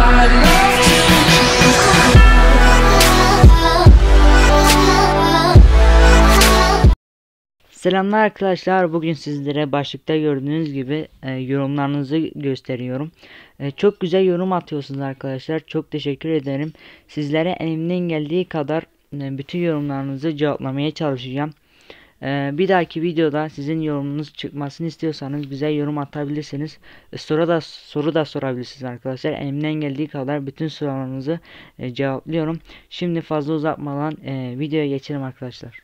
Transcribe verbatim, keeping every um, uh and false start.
Selamlar arkadaşlar. Bugün sizlere başlıkta gördüğünüz gibi e, yorumlarınızı gösteriyorum. E, çok güzel yorum atıyorsunuz arkadaşlar. Çok teşekkür ederim. Sizlere elimden geldiği kadar e, bütün yorumlarınızı cevaplamaya çalışacağım. E, bir dahaki videoda sizin yorumunuz çıkmasını istiyorsanız bize yorum atabilirsiniz. E, soru da soru da sorabilirsiniz arkadaşlar. Elimden geldiği kadar bütün sorularınızı e, cevaplıyorum. Şimdi fazla uzatmadan e, videoya geçelim arkadaşlar.